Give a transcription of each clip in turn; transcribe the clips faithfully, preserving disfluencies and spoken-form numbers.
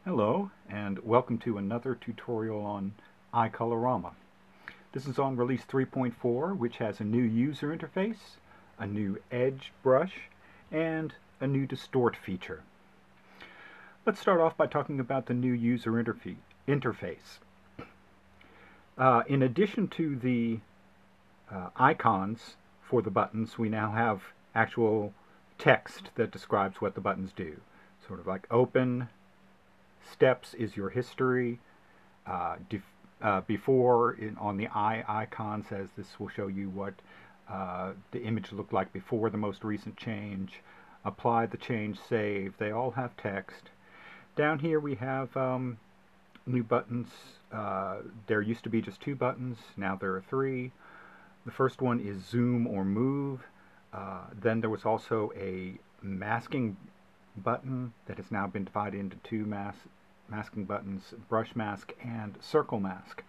Hello, and welcome to another tutorial on iColorama. This is on release three point four, which has a new user interface, a new edge brush, and a new distort feature. Let's start off by talking about the new user interfe interface. Uh, in addition to the uh, icons for the buttons, we now have actual text that describes what the buttons do. Sort of like open, steps is your history. Uh, uh, before, in, on the eye icon, says this will show you what uh, the image looked like before the most recent change. Apply the change, save. They all have text. Down here we have um, new buttons. Uh, there used to be just two buttons. Now there are three. The first one is zoom or move. Uh, then there was also a masking button that has now been divided into two mas masking buttons, brush mask and circle mask.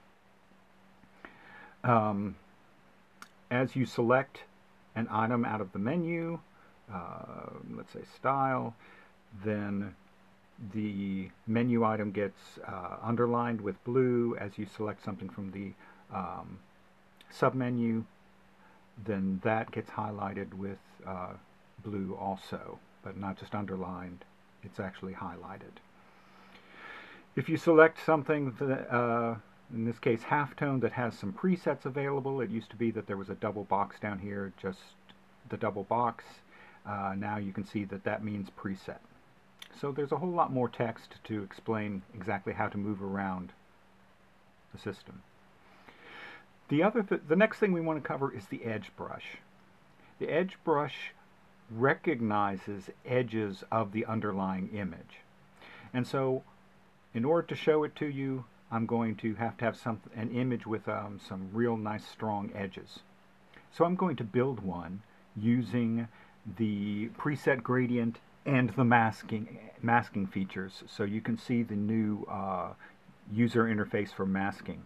Um, as you select an item out of the menu, uh, let's say style, then the menu item gets uh, underlined with blue. As you select something from the um, submenu, then that gets highlighted with uh, blue also, but not just underlined, it's actually highlighted. If you select something, that, uh, in this case halftone, that has some presets available, it used to be that there was a double box down here, just the double box. Uh, now you can see that that means preset. So there's a whole lot more text to explain exactly how to move around the system. The, other th the next thing we want to cover is the edge brush. The edge brush recognizes edges of the underlying image. And so in order to show it to you, I'm going to have to have some, an image with um, some real nice strong edges. So I'm going to build one using the preset gradient and the masking, masking features, so you can see the new uh, user interface for masking.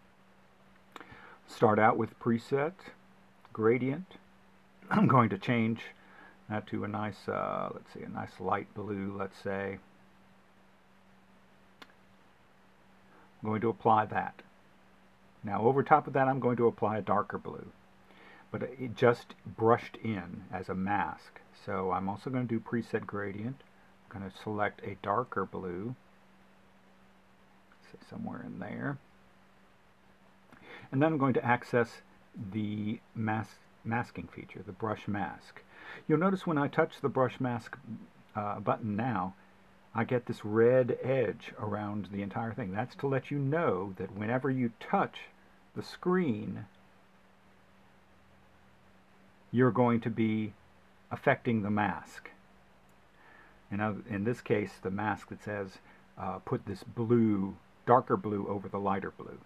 Start out with preset gradient. I'm going to change that to a nice, uh, let's see, a nice light blue, let's say. I'm going to apply that. Now over top of that I'm going to apply a darker blue, but it just brushed in as a mask. So I'm also going to do preset gradient. I'm going to select a darker blue, say somewhere in there, and then I'm going to access the mask, masking feature, the brush mask. You'll notice when I touch the brush mask uh, button now, I get this red edge around the entire thing. That's to let you know that whenever you touch the screen, you're going to be affecting the mask. And in this case, the mask that says uh, put this blue, darker blue over the lighter blue.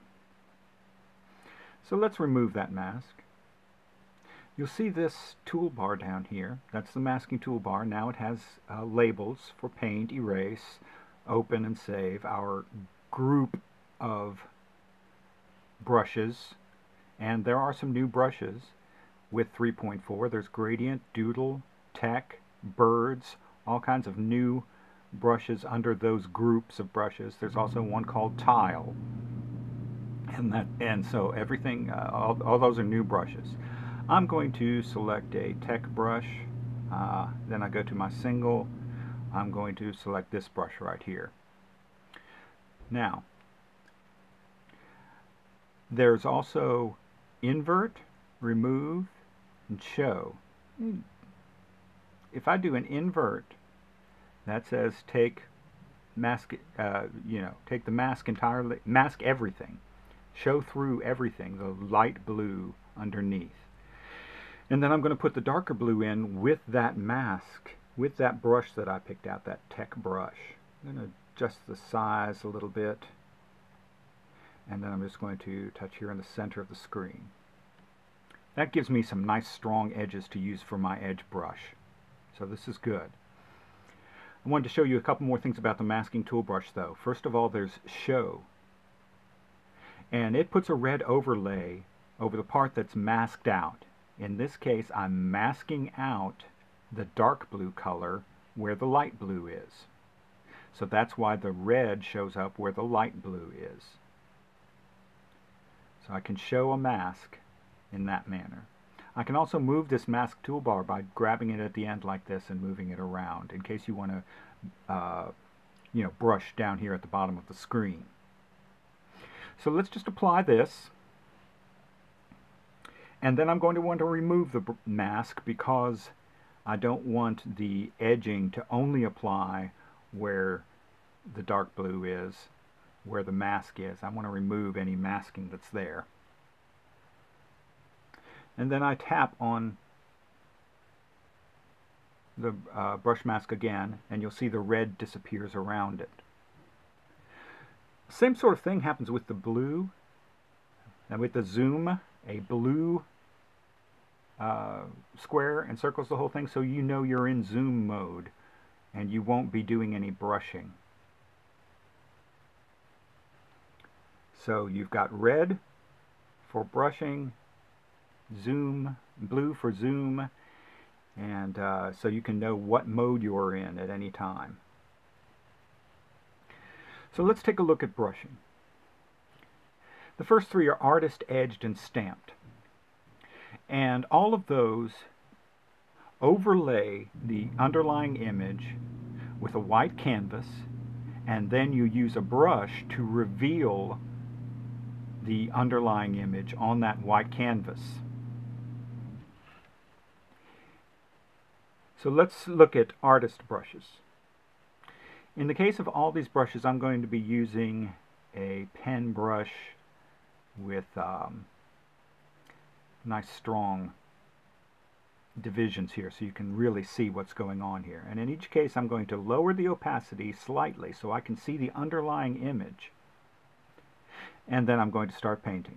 So let's remove that mask. You'll see this toolbar down here. That's the masking toolbar. Now it has uh, labels for paint, erase, open, and save, our group of brushes. And there are some new brushes with three point four. There's gradient, doodle, tech, birds, all kinds of new brushes under those groups of brushes. There's also one called tile. And, that, and so everything, uh, all, all those are new brushes. I'm going to select a tech brush, uh, then I go to my single. I'm going to select this brush right here. Now, there's also invert, remove, and show. If I do an invert, that says take mask, uh, you know, take the mask entirely, mask everything, show through everything, the light blue underneath. And then I'm going to put the darker blue in with that mask, with that brush that I picked out, that tech brush. I'm going to adjust the size a little bit, and then I'm just going to touch here in the center of the screen. That gives me some nice strong edges to use for my edge brush. So this is good. I wanted to show you a couple more things about the masking tool brush though. First of all, there's show. And it puts a red overlay over the part that's masked out. In this case, I'm masking out the dark blue color where the light blue is. So that's why the red shows up where the light blue is. So I can show a mask in that manner. I can also move this mask toolbar by grabbing it at the end like this and moving it around in case you want to uh, you know, brush down here at the bottom of the screen. So let's just apply this, and then I'm going to want to remove the mask because I don't want the edging to only apply where the dark blue is, where the mask is. I want to remove any masking that's there. And then I tap on the uh, brush mask again, and you'll see the red disappears around it. Same sort of thing happens with the blue, and with the zoom, a blue uh, square encircles the whole thing, so you know you're in zoom mode, and you won't be doing any brushing. So you've got red for brushing, zoom, blue for zoom, and uh, so you can know what mode you're in at any time. So let's take a look at brushing. The first three are artist, edged, and stamped. And all of those overlay the underlying image with a white canvas, and then you use a brush to reveal the underlying image on that white canvas. So let's look at artist brushes. In the case of all these brushes, I'm going to be using a pen brush with um, nice strong divisions here so you can really see what's going on here. And in each case, I'm going to lower the opacity slightly so I can see the underlying image. And then I'm going to start painting.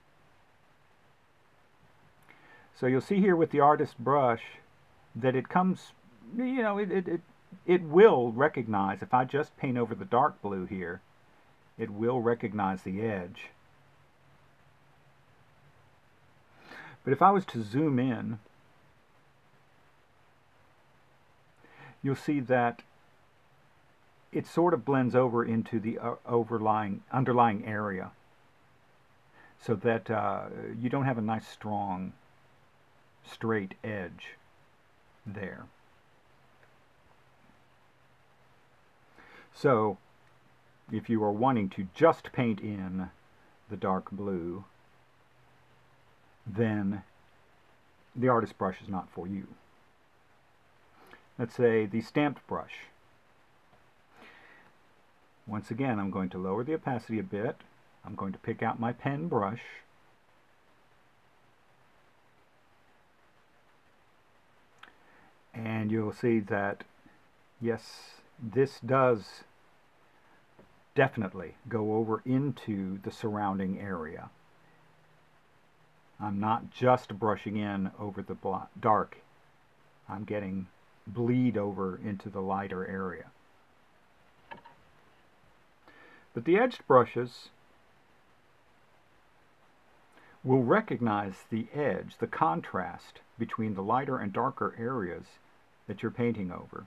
So you'll see here with the artist brush that it comes, you know, it, it, it, it will recognize, if I just paint over the dark blue here, it will recognize the edge. But if I was to zoom in, you'll see that it sort of blends over into the uh, overlying, underlying area, so that uh, you don't have a nice strong straight edge there. So if you are wanting to just paint in the dark blue, then the artist brush is not for you. Let's say the stamped brush. Once again, I'm going to lower the opacity a bit. I'm going to pick out my pen brush. And you'll see that, yes, this does definitely go over into the surrounding area. I'm not just brushing in over the dark. I'm getting bleed over into the lighter area. But the edged brushes will recognize the edge, the contrast between the lighter and darker areas that you're painting over.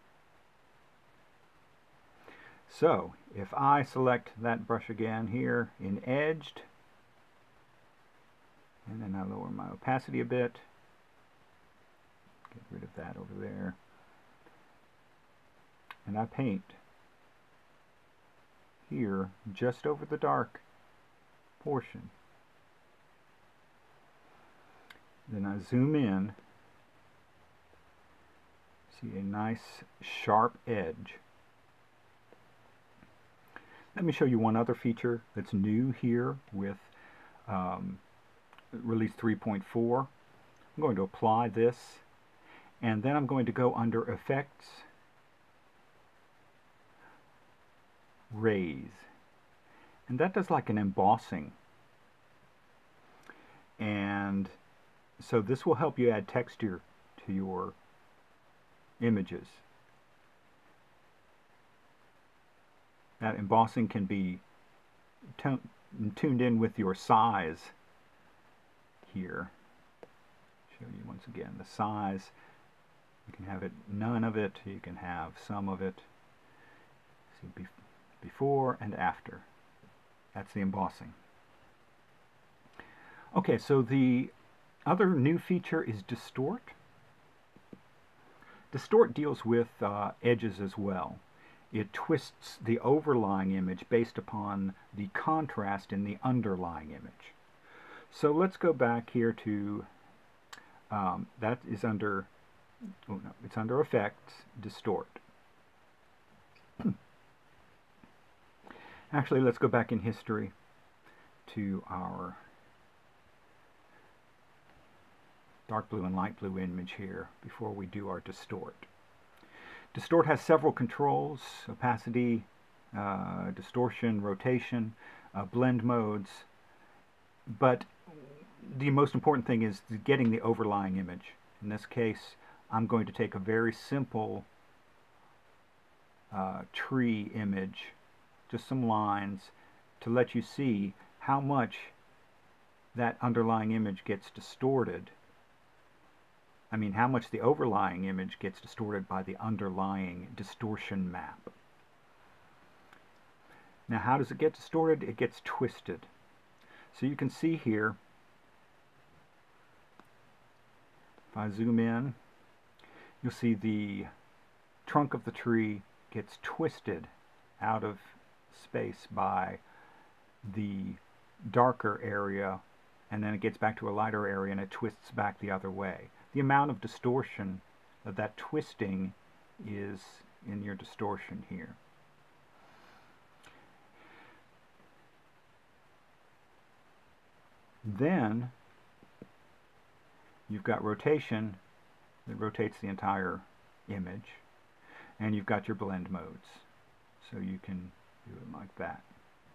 So if I select that brush again here in edged, and then I lower my opacity a bit, get rid of that over there, and I paint here just over the dark portion. Then I zoom in, see a nice sharp edge. Let me show you one other feature that's new here with um, release three point four. I'm going to apply this, and then I'm going to go under Effects, Raise, and that does like an embossing, and so this will help you add texture to your images. That embossing can be tuned in with your size here. Show you once again the size. You can have it none of it, you can have some of it. See, be before and after. That's the embossing. Okay, so the other new feature is Distort. Distort deals with uh, edges as well. It twists the overlying image based upon the contrast in the underlying image. So let's go back here to, um, that is under, oh no, it's under Effects, Distort. Actually, let's go back in history to our dark blue and light blue image here before we do our Distort. Distort has several controls: opacity, uh, distortion, rotation, uh, blend modes, but the most important thing is getting the overlying image. In this case, I'm going to take a very simple uh, tree image, just some lines, to let you see how much that underlying image gets distorted. I mean, how much the overlying image gets distorted by the underlying distortion map. Now, how does it get distorted? It gets twisted. So you can see here, if I zoom in, you'll see the trunk of the tree gets twisted out of space by the darker area, and then it gets back to a lighter area and it twists back the other way. The amount of distortion of that twisting is in your distortion here. Then you've got rotation that rotates the entire image, and you've got your blend modes, so you can do it like that.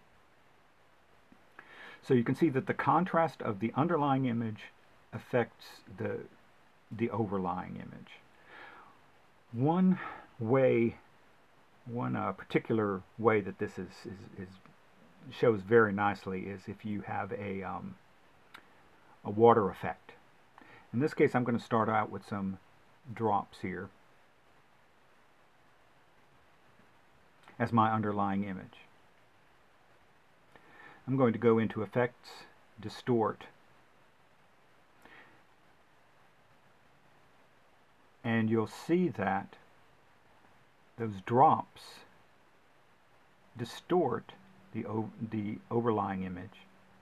So you can see that the contrast of the underlying image affects the the overlying image. One way, one uh, particular way that this is, is, is shows very nicely is if you have a um, a water effect. In this case, I'm going to start out with some drops here as my underlying image. I'm going to go into Effects, Distort, and you'll see that those drops distort the, the overlying image.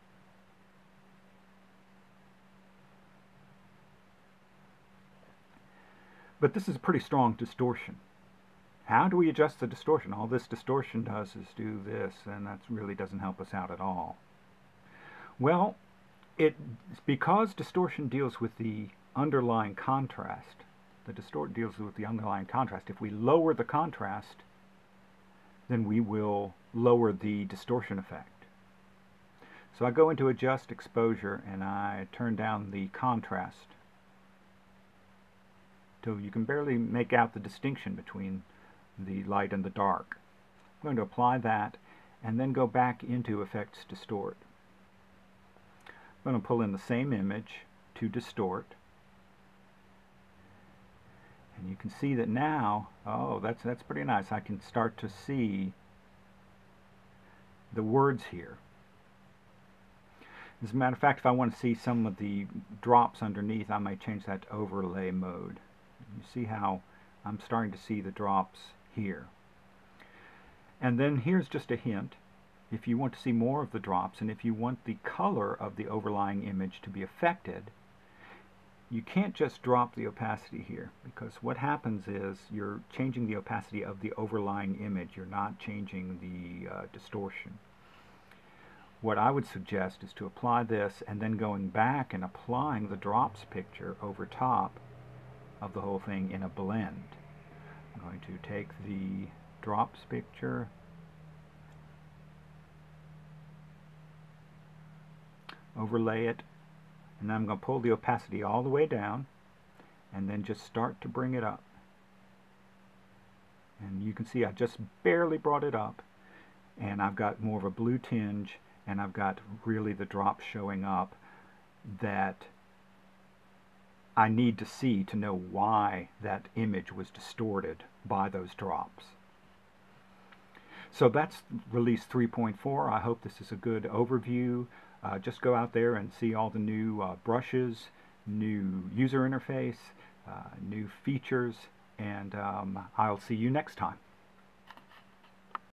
But this is a pretty strong distortion. How do we adjust the distortion? All this distortion does is do this, and that really doesn't help us out at all. Well, it because distortion deals with the underlying contrast, the distort deals with the underlying contrast. If we lower the contrast, then we will lower the distortion effect. So I go into Adjust Exposure and I turn down the contrast till you can barely make out the distinction between the light and the dark. I'm going to apply that and then go back into Effects, Distort. I'm going to pull in the same image to Distort. And you can see that now, oh, that's, that's pretty nice. I can start to see the words here. As a matter of fact, if I want to see some of the drops underneath, I might change that to overlay mode. You see how I'm starting to see the drops here. And then here's just a hint. If you want to see more of the drops, and if you want the color of the overlying image to be affected, you can't just drop the opacity here, because what happens is you're changing the opacity of the overlying image. You're not changing the uh, distortion. What I would suggest is to apply this and then going back and applying the drops picture over top of the whole thing in a blend. I'm going to take the drops picture, overlay it, and then I'm going to pull the opacity all the way down and then just start to bring it up. And you can see I just barely brought it up, and I've got more of a blue tinge, and I've got really the drops showing up that I need to see to know why that image was distorted by those drops. So that's release three point four. I hope this is a good overview. Uh, just go out there and see all the new uh, brushes, new user interface, uh, new features, and um, I'll see you next time.